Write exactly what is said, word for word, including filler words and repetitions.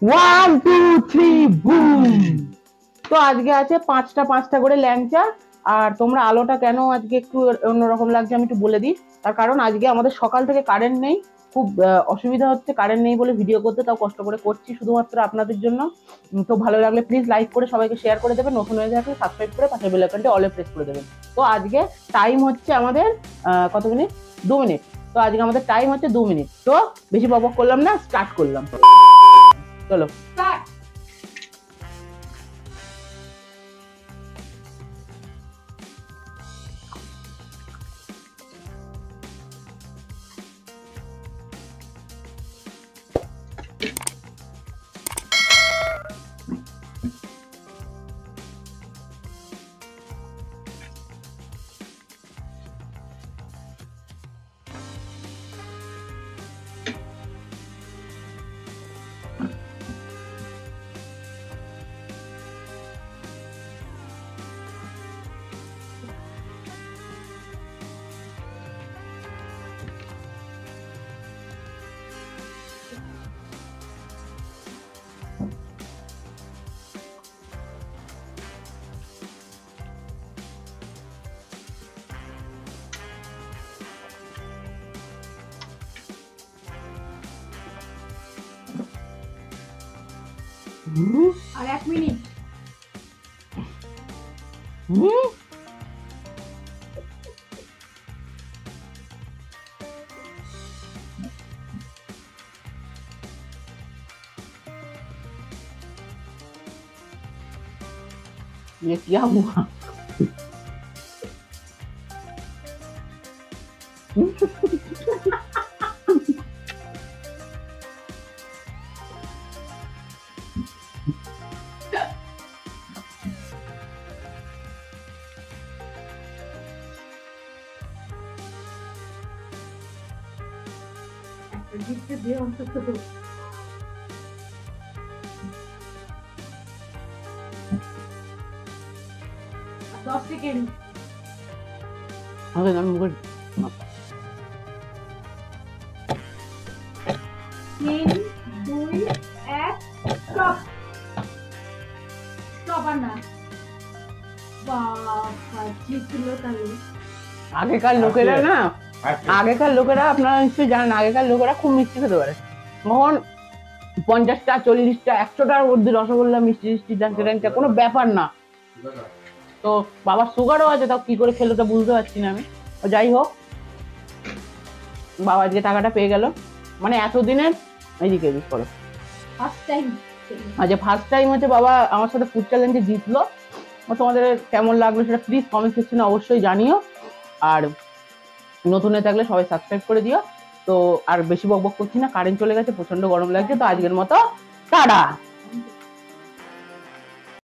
One two three broom. তো আজকে আছে পাঁচটা পাঁচটা করে ল্যাংচা। আর তোমরা আলোটা কেন আজকে একটু অন্যরকম লাগছে আমি একটু বলে দিই। তার কারণ আজকে আমাদের সকাল থেকে কারেন্ট নেই, খুব অসুবিধা হচ্ছে, কারেন্ট নেই বলে ভিডিও করতে তাও কষ্ট করে করছি শুধুমাত্র আপনাদের জন্য। তো ভালো লাগলে প্লিজ লাইক করে সবাইকে শেয়ার করে দেবেন, নতুন হয়ে থাকলে সাবস্ক্রাইব করে পাশে বেল আইকনটি অলে প্রেস করে দেবেন। তো আজকে টাইম হচ্ছে আমাদের কত মিনিট, দু মিনিট। তো আজকে আমাদের টাইম হচ্ছে দু মিনিট। তো বেশি বকবক করলাম না, স্টার্ট করলাম। চলো স্টার্ট। আর এক মিনিট। ये क्या हुआ? दस सेकेंड। अरे हम गुड। तीन দুই এক স্টপ। স্টপ আর না। বাবা জিতলো তাহলে। আগেকার লোকেরা না, আগেকার লোকেরা আপনারা নিশ্চয়ই জানেন, আগেকার লোকেরা খুব মিষ্টি খেতে পারে। তখন পঞ্চাশটা চল্লিশটা একশোটার মধ্যে রসগোল্লা মিষ্টি মিষ্টি জানতে জানতে কোনো ব্যাপার না। তো বাবার সুগারও আছে, তাও কি করে খেলো তা বুঝতে পারছি না আমি। যাই হোক, বাবা আজকে টাকাটা পেয়ে গেল, মানে এতদিনের এইদিকে এদিক করো ফার্স্ট টাইম। আচ্ছা ফার্স্ট টাইম হচ্ছে বাবা আমার সাথে ফুড চ্যালেঞ্জে জিতলো। তোমাদের কেমন লাগলো সেটা প্লিজ কমেন্ট সেকশনে অবশ্যই জানিও। আর নতুন হয়ে থাকলে সবাই সাবস্ক্রাইব করে দিও। তো আর বেশি বকবক করছি না, কারেন্ট চলে গেছে, প্রচন্ড গরম লাগছে। তো আজকের মতো টাটা।